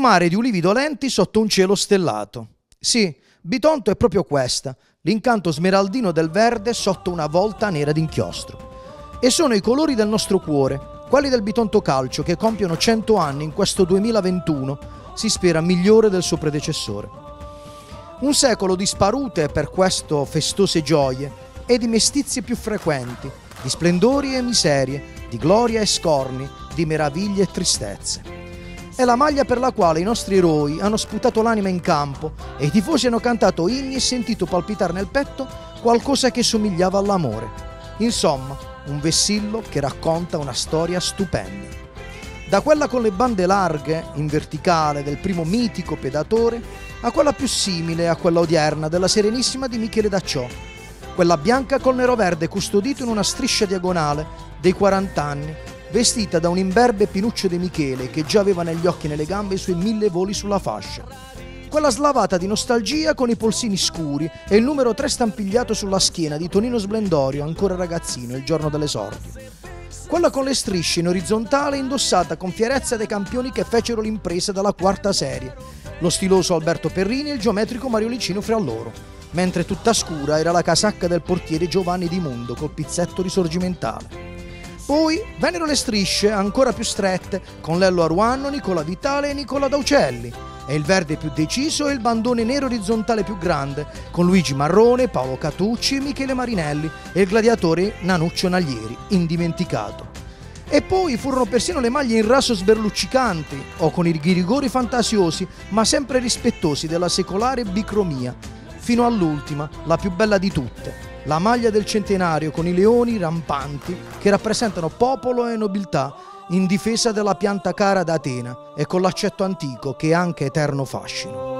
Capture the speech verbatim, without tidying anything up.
mare di ulivi dolenti sotto un cielo stellato. Sì, Bitonto è proprio questa, l'incanto smeraldino del verde sotto una volta nera d'inchiostro. E sono i colori del nostro cuore, quelli del Bitonto Calcio, che compiono cento anni in questo duemilaventuno, si spera migliore del suo predecessore. Un secolo di sparute per questo festose gioie e di mestizie più frequenti, di splendori e miserie, di gloria e scorni, di meraviglie e tristezze. È la maglia per la quale i nostri eroi hanno sputato l'anima in campo e i tifosi hanno cantato inni e sentito palpitare nel petto qualcosa che somigliava all'amore. Insomma, un vessillo che racconta una storia stupenda. Da quella con le bande larghe, in verticale, del primo mitico Pedatore, a quella più simile a quella odierna della Serenissima di Michele Dacciò. Quella bianca col nero verde custodito in una striscia diagonale dei quaranta anni, vestita da un imberbe Pinuccio De Michele che già aveva negli occhi e nelle gambe i suoi mille voli sulla fascia. Quella slavata di nostalgia con i polsini scuri e il numero tre stampigliato sulla schiena di Tonino Splendorio, ancora ragazzino, il giorno dell'esordio. Quella con le strisce in orizzontale indossata con fierezza dai campioni che fecero l'impresa dalla quarta serie, lo stiloso Alberto Perrini e il geometrico Mario Licino fra loro, mentre tutta scura era la casacca del portiere Giovanni Di Mundo col pizzetto risorgimentale. Poi vennero le strisce ancora più strette con Lello Aruanno, Nicola Vitale e Nicola Daucelli, e il verde più deciso e il bandone nero orizzontale più grande con Luigi Marrone, Paolo Catucci e Michele Marinelli e il gladiatore Nanuccio Naglieri, indimenticato. E poi furono persino le maglie in raso sberluccicanti o con i rigori fantasiosi ma sempre rispettosi della secolare bicromia, fino all'ultima, la più bella di tutte, la maglia del centenario con i leoni rampanti che rappresentano popolo e nobiltà in difesa della pianta cara d'Atena e con l'accetto antico che è anche eterno fascino.